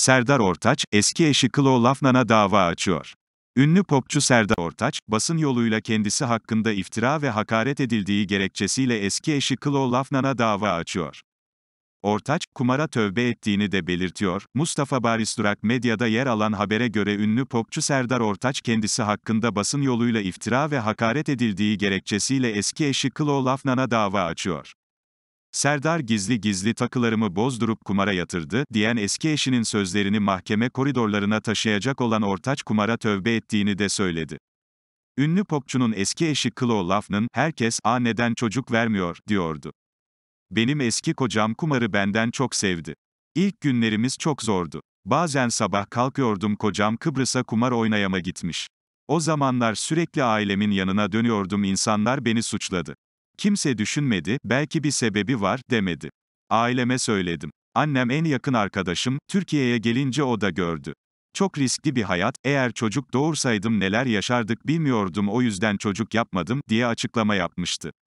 Serdar Ortaç, eski eşi Klo Lafnan'a dava açıyor. Ünlü popçu Serdar Ortaç, basın yoluyla kendisi hakkında iftira ve hakaret edildiği gerekçesiyle eski eşi Klo Lafnan'a dava açıyor. Ortaç, kumara tövbe ettiğini de belirtiyor. Mustafa Baristurak Medya'da yer alan habere göre ünlü popçu Serdar Ortaç kendisi hakkında basın yoluyla iftira ve hakaret edildiği gerekçesiyle eski eşi Klo Lafnan'a dava açıyor. Serdar gizli gizli takılarımı bozdurup kumara yatırdı, diyen eski eşinin sözlerini mahkeme koridorlarına taşıyacak olan Ortaç kumara tövbe ettiğini de söyledi. Ünlü popçunun eski eşi Klo Lafnan, "Herkes, neden çocuk vermiyor, diyordu. Benim eski kocam kumarı benden çok sevdi. İlk günlerimiz çok zordu. Bazen sabah kalkıyordum kocam Kıbrıs'a kumar oynayama gitmiş. O zamanlar sürekli ailemin yanına dönüyordum insanlar beni suçladı. Kimse düşünmedi, belki bir sebebi var, demedi. Aileme söyledim. Annem en yakın arkadaşım, Türkiye'ye gelince o da gördü. Çok riskli bir hayat, eğer çocuk doğursaydım neler yaşardık bilmiyordum o yüzden çocuk yapmadım, diye açıklama yapmıştı.